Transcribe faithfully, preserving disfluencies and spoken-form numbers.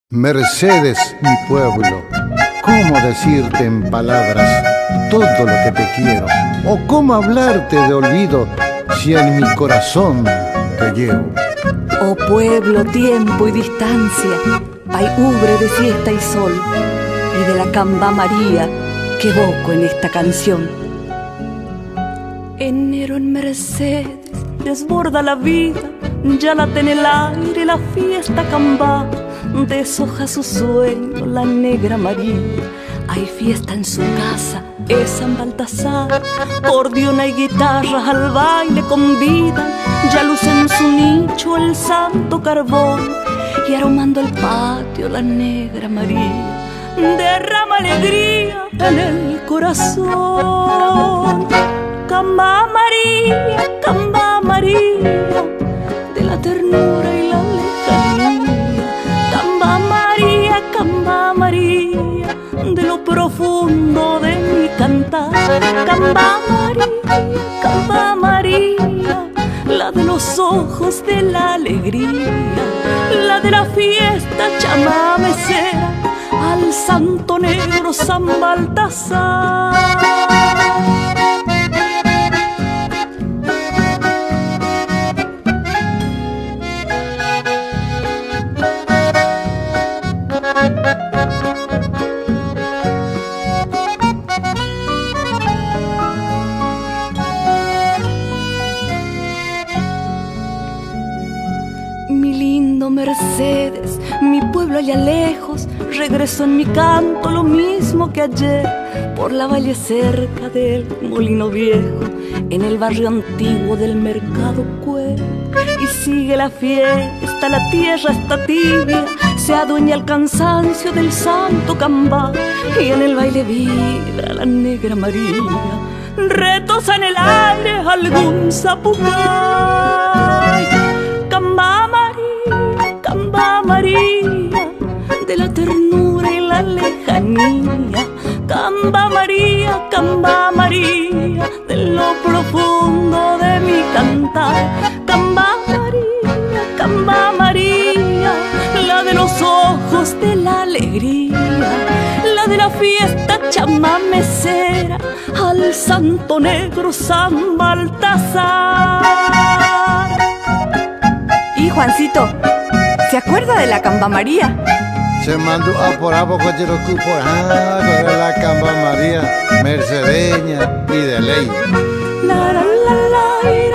Mercedes, mi pueblo, ¿cómo decirte en palabras todo lo que te quiero? ¿O cómo hablarte de olvido si en mi corazón te llevo? Oh pueblo, tiempo y distancia, paiubre de fiesta y sol, y de la camba María que evoco en esta canción. Enero en Mercedes desborda la vida, ya late en el aire la fiesta camba. Deshoja su sueño la negra María. Hay fiesta en su casa, es San Baltasar. Cordiona y guitarras al baile convidan. Ya luce en su nicho el santo carbón. Y aromando el patio la negra María derrama alegría en el corazón. Camba María, camba María, de la ternura y la lejanía. Camba María, camba María, de lo profundo de mi cantar. Camba María, camba María, la de los ojos de la alegría, la de la fiesta chamamecera, al santo negro San Baltasar. Mi lindo Mercedes, mi pueblo allá lejos, regreso en mi canto lo mismo que ayer, por la valle cerca del molino viejo, en el barrio antiguo del mercado Cuero. Y sigue la fiesta, la tierra está tibia, se adueña el cansancio del santo cambá, y en el baile vibra la negra María, retosa en el aire algún zapucay. Camba María, camba María, de la ternura y la lejanía. Camba María, camba María, de lo profundo de mi cantar. Camba María, camba María, la de los ojos de la alegría, la de la fiesta chamamecera, al santo negro San Baltasar. Y Juancito, ¿se acuerda de la camba María? Se mandó a por a poco de los cupos, ah, con la camba María, mercedeña y de ley. La la la la.